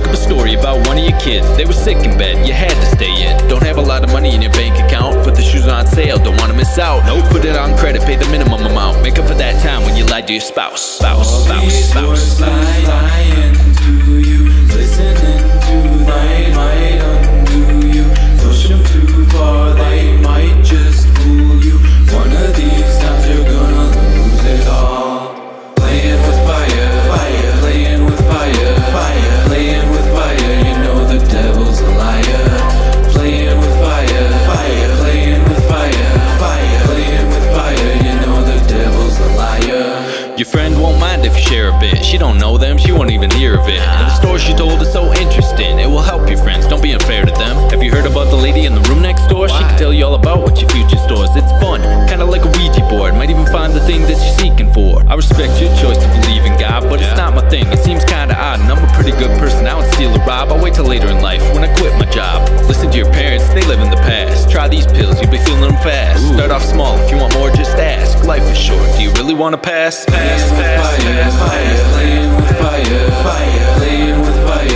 up a story about one of your kids. They were sick in bed, you had to stay in. Don't have a lot of money in your bank account, but the shoes are on sale, don't wanna miss out. Nope. Put it on credit, pay the minimum amount. Make up for that time when you lied to your spouse. These words lying to you, listening to they might undo you. Push them too far, they might just fool you. One of these times you're gonna lose it all. Playing with fire, fire, playing with fire, fire, playing with fire, you know the devil's a liar. Playing with fire, fire, playing with fire, fire, playing with fire, you know the devil's a liar. Your friend won't mind if you share a bit. She don't know them, she won't even hear of it. And the story she told is so interesting, it will help your friends, don't be unfair to them. Have you heard about the lady in the room next door? She can tell you all about what your future stores. It's fun, kinda like a Ouija board. Might even find the thing that you're seeking for. I respect your choice to believe in God, but it's not my thing. It seems kinda odd, and I'm a pretty good person. I won't steal or rob, I'll wait till later in life when I quit my job. Listen to your parents, they live in the past. Try these pills, you'll be feeling them fast. Start off small, if you want more just ask. Life is short, do you really wanna pass? Fire, fire, playing with fire, fire, playing with fire.